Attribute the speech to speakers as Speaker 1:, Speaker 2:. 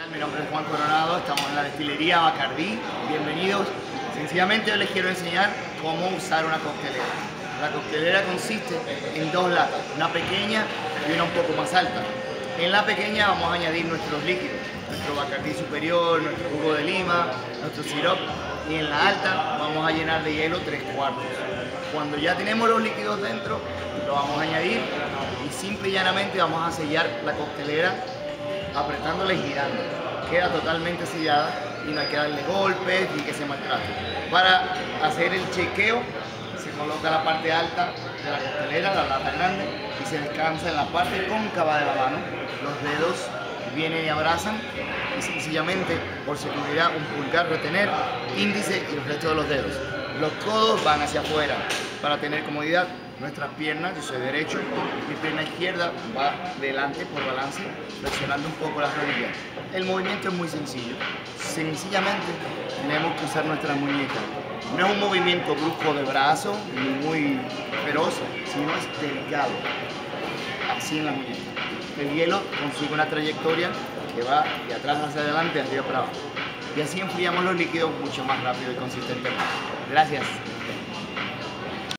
Speaker 1: Mi nombre es Juan Coronado, estamos en la destilería Bacardí. Bienvenidos. Sencillamente yo les quiero enseñar cómo usar una coctelera. La coctelera consiste en dos latas, una pequeña y una un poco más alta. En la pequeña vamos a añadir nuestros líquidos, nuestro Bacardí superior, nuestro jugo de lima, nuestro sirope, y en la alta vamos a llenar de hielo 3/4. Cuando ya tenemos los líquidos dentro, lo vamos a añadir y simple y llanamente vamos a sellar la coctelera apretándola y girando. Queda totalmente sellada y no hay que darle golpes ni que se maltrate. Para hacer el chequeo se coloca la parte alta de la coctelera, la lata grande, y se descansa en la parte cóncava de la mano. Los dedos vienen y abrazan y sencillamente, por seguridad, un pulgar retener, índice y el resto de los dedos. Los codos van hacia afuera para tener comodidad. Nuestras piernas, yo soy derecho, mi pierna izquierda va delante por balance, flexionando un poco las rodillas. El movimiento es muy sencillo. Sencillamente tenemos que usar nuestras muñecas. No es un movimiento brusco de brazo ni muy feroz, sino es delicado. Así en la muñeca. El hielo consigue una trayectoria que va de atrás hacia adelante, de arriba para abajo. Y así enfriamos los líquidos mucho más rápido y consistentemente. Gracias.